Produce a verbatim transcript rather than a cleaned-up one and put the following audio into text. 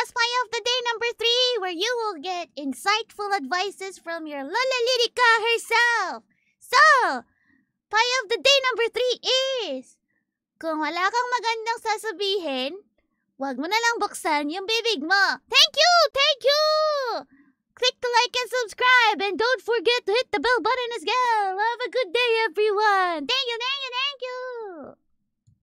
podcast, Payo of the Day number three, where you will get insightful advices from your Lola Lyrica herself. So, Payo of the Day number three is, kung wala kang magandang sasabihin, wag mo na lang buksan yung bibig mo. Thank you! Thank you! Click the like and subscribe, and don't forget to hit the bell button as well. Have a good day, everyone.